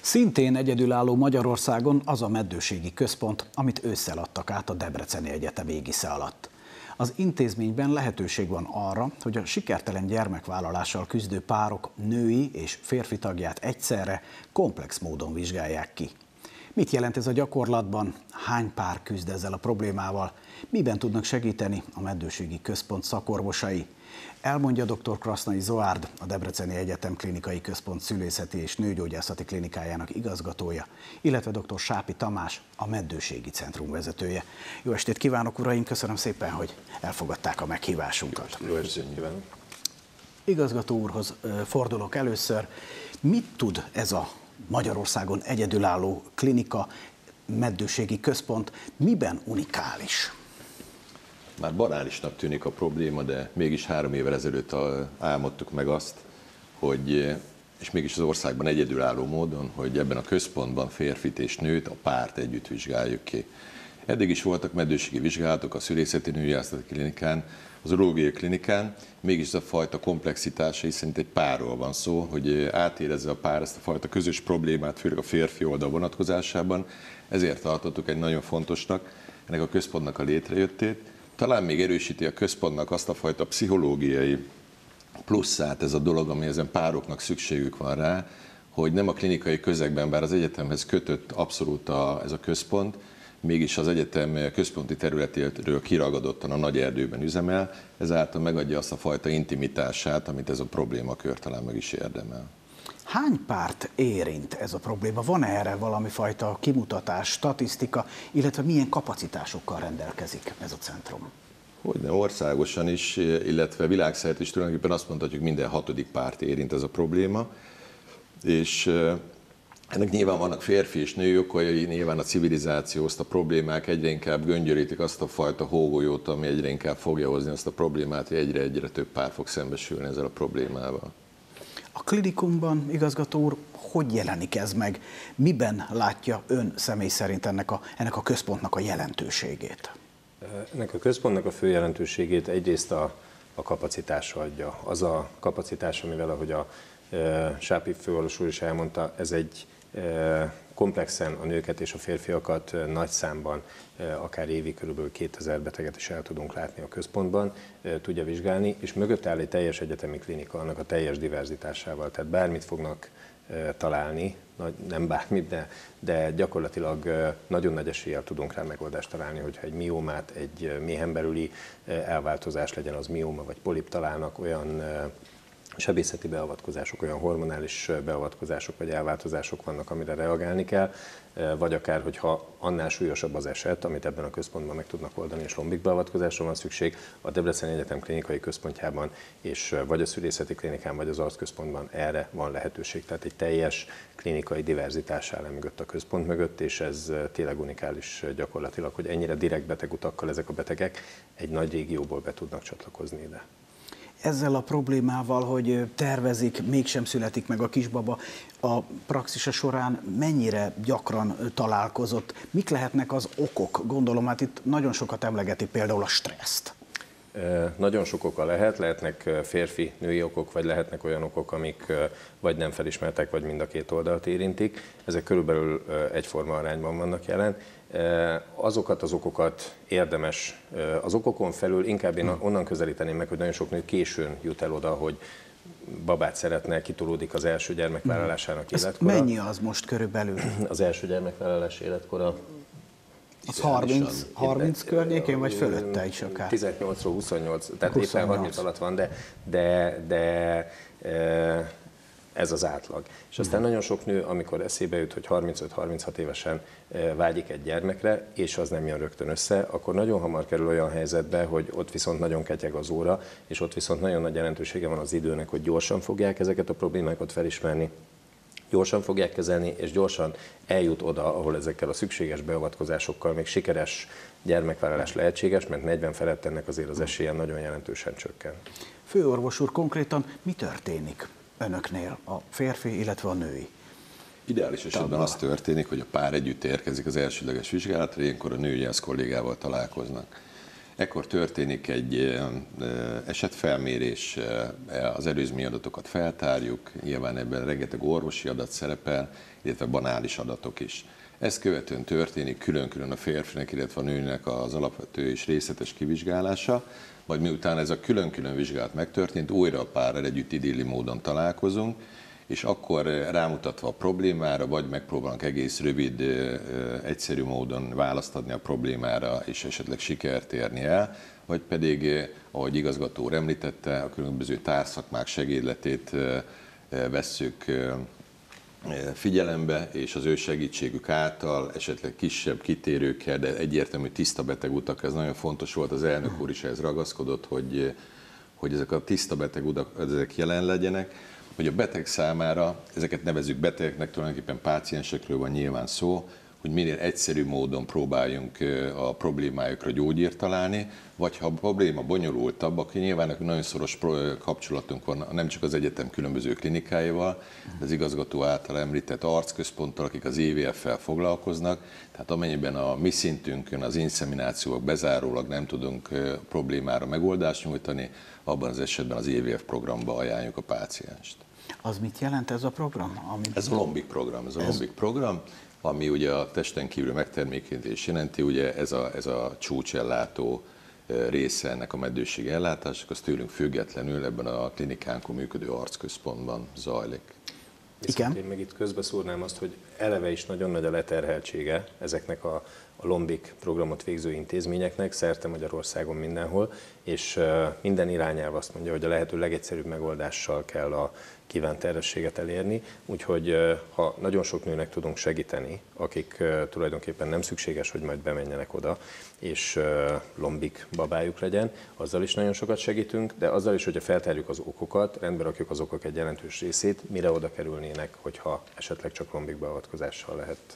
Szintén egyedülálló Magyarországon az a meddőségi központ, amit ősszel adtak át a Debreceni Egyetem égisze alatt. Az intézményben lehetőség van arra, hogy a sikertelen gyermekvállalással küzdő párok női és férfi tagját egyszerre komplex módon vizsgálják ki. Mit jelent ez a gyakorlatban? Hány pár küzd ezzel a problémával? Miben tudnak segíteni a meddőségi központ szakorvosai? Elmondja dr. Krasznai Zoárd, a Debreceni Egyetem Klinikai Központ Szülészeti és Nőgyógyászati Klinikájának igazgatója, illetve dr. Sápi Tamás, a Meddőségi Centrum vezetője. Jó estét kívánok, uraim! Köszönöm szépen, hogy elfogadták a meghívásunkat. Jó estét kívánok! Igazgató úrhoz fordulok először. Mit tud ez a Magyarországon egyedülálló klinika, meddőségi központ, miben unikális? Már banálisnak tűnik a probléma, de mégis 3 évvel ezelőtt álmodtuk meg azt, hogy, és mégis az országban egyedülálló módon, hogy ebben a központban férfit és nőt, a párt együtt vizsgáljuk ki. Eddig is voltak meddőségi vizsgálatok a Szülészeti Nőgyógyászati Klinikán, az Urológiai Klinikán, mégis ez a fajta komplexitása, hiszen itt egy párról van szó, hogy átérezze a pár ezt a fajta közös problémát, főleg a férfi oldal vonatkozásában. Ezért tartottuk egy nagyon fontosnak ennek a központnak a létrejöttét. Talán még erősíti a központnak azt a fajta pszichológiai pluszát ez a dolog, ami ezen pároknak szükségük van rá, hogy nem a klinikai közegben, bár az egyetemhez kötött abszolút ez a központ, mégis az egyetem központi területéről kiragadottan a nagy erdőben üzemel, ezáltal megadja azt a fajta intimitását, amit ez a problémakör talán meg is érdemel. Hány párt érint ez a probléma? Van erre valami fajta kimutatás, statisztika, illetve milyen kapacitásokkal rendelkezik ez a centrum? Hogyne, országosan is, illetve világszerte is tulajdonképpen azt mondhatjuk, minden 6. párt érint ez a probléma, és ennek nyilván vannak férfi és női okai, nyilván a civilizáció, azt a problémák egyre inkább göngyörítik azt a fajta hógolyót, ami egyre inkább fogja hozni azt a problémát, hogy egyre több pár fog szembesülni ezzel a problémával. A klinikumban, igazgató úr, hogy jelenik ez meg? Miben látja ön személy szerint ennek a központnak a jelentőségét? Ennek a központnak a fő jelentőségét egyrészt a kapacitása adja. Az a kapacitás, amivel, ahogy a Sápi főorvos úr is elmondta, ez egy komplexen a nőket és a férfiakat nagy számban, akár évi kb. 2000 beteget is el tudunk látni a központban, tudja vizsgálni, és mögött áll egy teljes egyetemi klinika, annak a teljes diverzitásával, tehát bármit fognak találni, nem bármit, de gyakorlatilag nagyon nagy eséllyel tudunk rá megoldást találni, hogyha egy miómát, egy méhen belüli elváltozás, legyen az mióma vagy polip, találnak, olyan sebészeti beavatkozások, olyan hormonális beavatkozások vagy elváltozások vannak, amire reagálni kell, vagy akár, hogyha annál súlyosabb az eset, amit ebben a központban meg tudnak oldani, és lombikbeavatkozásra van szükség, a Debreceni Egyetem Klinikai Központjában, és vagy a Szülészeti Klinikán, vagy az arcközpontban erre van lehetőség. Tehát egy teljes klinikai diverzitás áll mögött a központ mögött, és ez tényleg unikális gyakorlatilag, hogy ennyire direkt betegutakkal ezek a betegek egy nagy régióból be tudnak csatlakozni ide. Ezzel a problémával, hogy tervezik, mégsem születik meg a kisbaba, a praxisa során mennyire gyakran találkozott? Mik lehetnek az okok? Gondolom, hát itt nagyon sokat emlegeti például a stresszt. Nagyon sok oka lehetnek férfi-női okok, vagy lehetnek olyan okok, amik vagy nem felismertek, vagy mind a két oldalt érintik. Ezek körülbelül egyforma arányban vannak jelen. Azokat az okokat érdemes, az okokon felül inkább én onnan közelíteném meg, hogy nagyon sok nő későn jut el oda, hogy babát szeretne, kitolódik az első gyermekvállalásának életkora. Mennyi az most körülbelül? Az első gyermekvállalás életkora? Az 30 környékén, vagy fölötte is akár? 18-ról 28, tehát 28. Éppen 30 alatt van, de ez az átlag. És aztán nagyon sok nő, amikor eszébe jut, hogy 35-36 évesen vágyik egy gyermekre, és az nem jön rögtön össze, akkor nagyon hamar kerül olyan helyzetbe, hogy ott viszont nagyon ketyeg az óra, és ott viszont nagyon nagy jelentősége van az időnek, hogy gyorsan fogják ezeket a problémákat felismerni, gyorsan fogják kezelni, és gyorsan eljut oda, ahol ezekkel a szükséges beavatkozásokkal még sikeres gyermekvállalás lehetséges, mert 40 felett ennek azért az esélye nagyon jelentősen csökken. Főorvos úr, konkrétan mi történik önöknél, a férfi, illetve a női? Ideális esetben az történik, hogy a pár együtt érkezik az elsődleges vizsgálatra, ilyenkor a nőgyógyász kollégával találkoznak. Ekkor történik egy esetfelmérés, az előzmény adatokat feltárjuk, nyilván ebben rengeteg orvosi adat szerepel, illetve banális adatok is. Ezt követően történik külön-külön a férfinek, illetve a nőnek az alapvető és részletes kivizsgálása, majd miután ez a külön-külön vizsgálat megtörtént, újra a párral együtt idilli módon találkozunk, és akkor rámutatva a problémára, vagy megpróbálunk egész rövid, egyszerű módon választ adni a problémára, és esetleg sikert érni el, vagy pedig, ahogy igazgató úr említette, a különböző társzakmák segédletét vesszük figyelembe, és az ő segítségük által esetleg kisebb kitérőkkel, de egyértelmű tiszta betegutak, ez nagyon fontos volt, az elnök úr is ehhez ragaszkodott, hogy ezek a tiszta betegutak ezek jelen legyenek, hogy a beteg számára, ezeket nevezzük betegeknek, tulajdonképpen páciensekről van nyilván szó, hogy minél egyszerűbb módon próbáljunk a problémájukra gyógyírt találni, vagy ha a probléma bonyolultabb, akkor nyilván nagyon szoros kapcsolatunk van nem csak az egyetem különböző klinikáival, de az igazgató által említett arcközponttal, akik az IVF-fel foglalkoznak, tehát amennyiben a mi szintünkön az inszeminációk bezárólag nem tudunk problémára megoldást nyújtani, abban az esetben az IVF programba ajánljuk a pácienst. Az mit jelent ez a program? Ez a Lombik program, ami ugye a testen kívül megtermékenyítés jelenti, ugye ez a csúcsellátó része ennek a meddőségi ellátásnak, az tőlünk függetlenül ebben a klinikánkon működő arcközpontban zajlik. Viszont én meg itt közbeszúrnám azt, hogy eleve is nagyon nagy a leterheltsége ezeknek a Lombik programot végző intézményeknek, szerte Magyarországon mindenhol, és minden irányelv azt mondja, hogy a lehető legegyszerűbb megoldással kell a kívánt terhességet elérni, úgyhogy ha nagyon sok nőnek tudunk segíteni, akik tulajdonképpen nem szükséges, hogy majd bemenjenek oda, és lombik babájuk legyen, azzal is nagyon sokat segítünk, de azzal is, hogyha feltárjuk az okokat, rendbe rakjuk az okok egy jelentős részét, mire oda kerülnének, hogyha esetleg csak lombik beavatkozással lehet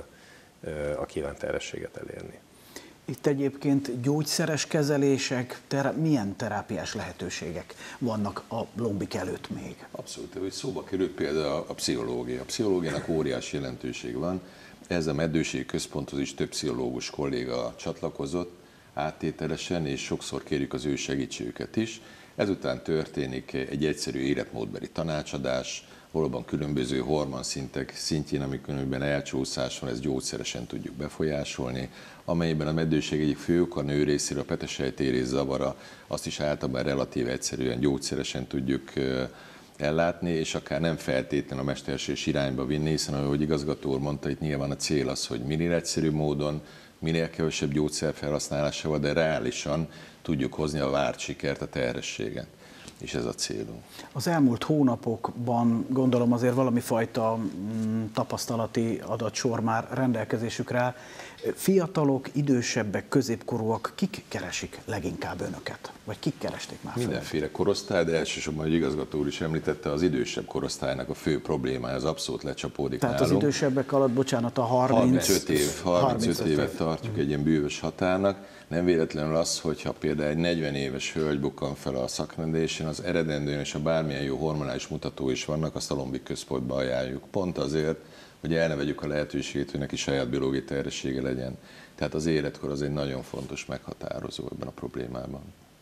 a kívánt terhességet elérni. Itt egyébként gyógyszeres kezelések, milyen terápiás lehetőségek vannak a lombik előtt még? Abszolút, hogy szóba került például a pszichológia. A pszichológiának óriási jelentőség van. Ez a meddőségi központhoz is több pszichológus kolléga csatlakozott áttételesen, és sokszor kérjük az ő segítségüket is. Ezután történik egy egyszerű életmódbeli tanácsadás, valóban különböző hormonszintek szintjén, amikor elcsúszás van, ezt gyógyszeresen tudjuk befolyásolni, amelyben a meddőség egyik fő oka a nő részéről a petesejtérés zavara, azt is általában relatív egyszerűen gyógyszeresen tudjuk ellátni, és akár nem feltétlenül a mesterséges irányba vinni, hiszen ahogy igazgató úr mondta, itt nyilván a cél az, hogy minél egyszerűbb módon, minél kevesebb gyógyszer felhasználásával, de reálisan tudjuk hozni a várt sikert, a terhességet. És ez a célunk. Az elmúlt hónapokban gondolom azért valami fajta tapasztalati adatsor már rendelkezésükre áll. Fiatalok, idősebbek, középkorúak, kik keresik leginkább önöket? Vagy kik keresték már fel? Mindenféle korosztály, de elsősorban, hogy igazgató úr is említette, az idősebb korosztálynak a fő problémája az abszolút lecsapódik Tehát nálunk. az idősebbek alatt, bocsánat, a 35 évet tartjuk egy ilyen bűvös határnak. Nem véletlenül az, hogyha például egy 40 éves hölgy bukkan fel a szakrendelésen, az eredendően és a bármilyen jó hormonális mutató is vannak, azt a Lombik központba ajánljuk. Pont azért, hogy el ne vegyük a lehetőségét, hogy neki saját biológiai terhessége legyen. Tehát az életkor az egy nagyon fontos meghatározó ebben a problémában.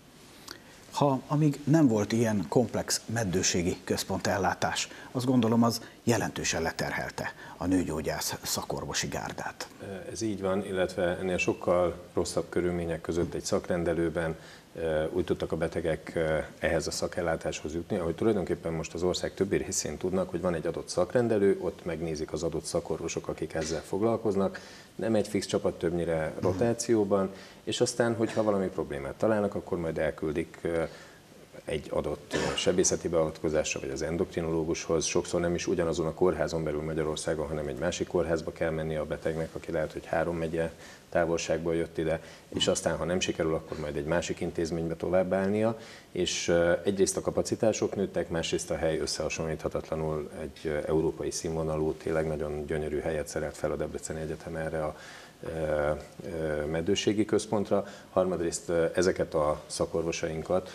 Amíg nem volt ilyen komplex meddőségi központellátás, azt gondolom az jelentősen leterhelte a nőgyógyász szakorvosi gárdát. Ez így van, illetve ennél sokkal rosszabb körülmények között egy szakrendelőben úgy tudtak a betegek ehhez a szakellátáshoz jutni, ahogy tulajdonképpen most az ország többi részén tudnak, hogy van egy adott szakrendelő, ott megnézik az adott szakorvosok, akik ezzel foglalkoznak, nem egy fix csapat, többnyire rotációban, és aztán, hogyha valami problémát találnak, akkor majd elküldik egy adott sebészeti beavatkozásra, vagy az endokrinológushoz. Sokszor nem is ugyanazon a kórházon belül Magyarországon, hanem egy másik kórházba kell menni a betegnek, aki lehet, hogy 3 megye távolságból jött ide, és aztán, ha nem sikerül, akkor majd egy másik intézménybe továbbállnia, és egyrészt a kapacitások nőttek, másrészt a hely összehasonlíthatatlanul egy európai színvonalú, tényleg nagyon gyönyörű helyet szerelt fel a Debreceni Egyetem erre a meddőségi központra, harmadrészt ezeket a szakorvosainkat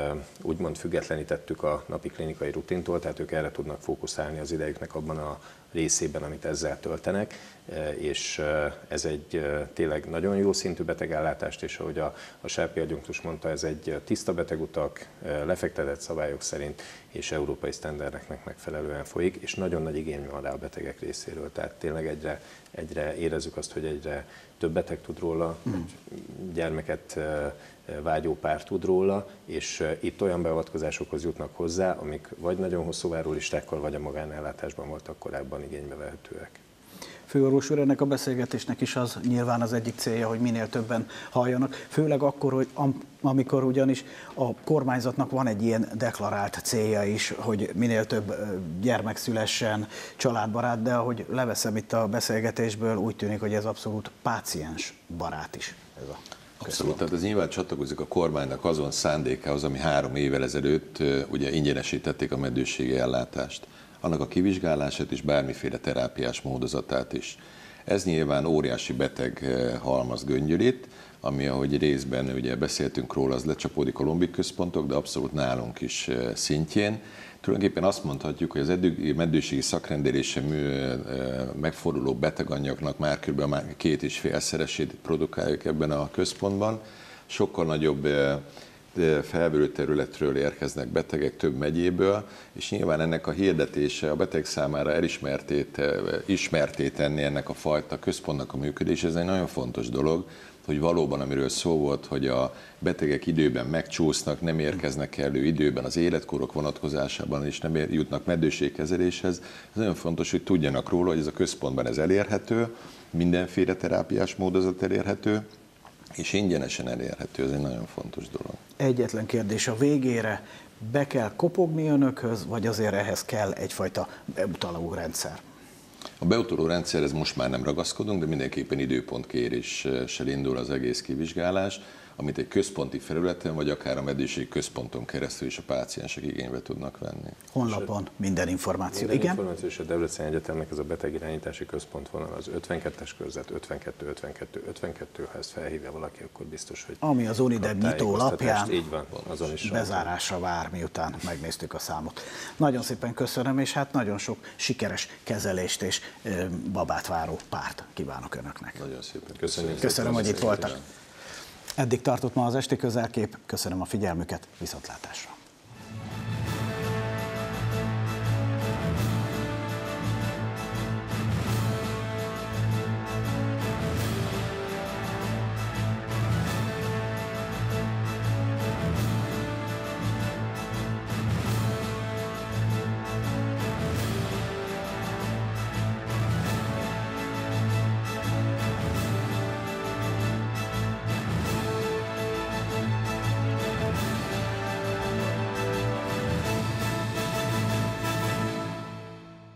úgymond függetlenítettük a napi klinikai rutintól, tehát ők erre tudnak fókuszálni az idejüknek abban a részében, amit ezzel töltenek, és ez egy tényleg nagyon jó szintű betegellátást, és ahogy a Sápi adjunktus mondta, ez egy tiszta betegutak, lefektetett szabályok szerint és európai sztenderdeknek megfelelően folyik, és nagyon nagy igény van rá a betegek részéről, tehát tényleg egyre érezzük azt, hogy egyre több beteg tud róla, gyermeket vágyó pár tud róla, és itt olyan beavatkozásokhoz jutnak hozzá, amik vagy nagyon hosszú várólistákkal, vagy a magánellátásban voltak korábban igénybe vehetőek. Főorvos úr, ennek a beszélgetésnek is az nyilván az egyik célja, hogy minél többen halljanak, főleg akkor, hogy amikor ugyanis a kormányzatnak van egy ilyen deklarált célja is, hogy minél több gyermek szülessen, családbarát, de ahogy leveszem itt a beszélgetésből, úgy tűnik, hogy ez abszolút páciensbarát is. Ez a Abszolút, tehát ez nyilván csatlakozik a kormánynak azon szándékához, ami 3 évvel ezelőtt ugye ingyenesítették a meddőségi ellátást. Annak a kivizsgálását és bármiféle terápiás módozatát is. Ez nyilván óriási beteg halmaz göngyölít, ami, ahogy részben ugye beszéltünk róla, az lecsapódik a lombik központok, de abszolút nálunk is szintjén. Tulajdonképpen azt mondhatjuk, hogy az eddigi meddőségi szakrendelése megforduló beteganyagnak már kb. 2,5-szeresét produkáljuk ebben a központban. Sokkal nagyobb felvevő területről érkeznek betegek, több megyéből, és nyilván ennek a hirdetése a beteg számára ismerté tenni ennek a fajta központnak a működés, ez egy nagyon fontos dolog, hogy valóban, amiről szó volt, hogy a betegek időben megcsúsznak, nem érkeznek elő időben az életkorok vonatkozásában, és nem jutnak meddőségkezeléshez. Ez nagyon fontos, hogy tudjanak róla, hogy ez a központban ez elérhető, mindenféle terápiás módozat elérhető, és ingyenesen elérhető, ez egy nagyon fontos dolog. Egyetlen kérdés a végére, be kell kopogni önökhöz, vagy azért ehhez kell egyfajta beutaló rendszer? A beutaló rendszerhez most már nem ragaszkodunk, de mindenképpen időpontkéréssel indul az egész kivizsgálás, amit egy központi felületen, vagy akár a meddőségi központon keresztül is a páciensek igénybe tudnak venni. Honlapon minden információ. Minden Igen? információ, és a Debreceni Egyetemnek ez a betegirányítási központvonal az 52-es körzet 52, ha ezt felhívja valaki, akkor biztos, hogy ami az Unideb nyitó lapján így van, azon is bezárásra vár, miután megnéztük a számot. Nagyon szépen köszönöm, és hát nagyon sok sikeres kezelést és babát váró párt kívánok önöknek. Nagyon szépen köszönjük. Köszönöm, hogy itt voltak. Eddig tartott ma az Esti Közelkép, köszönöm a figyelmüket, viszontlátásra.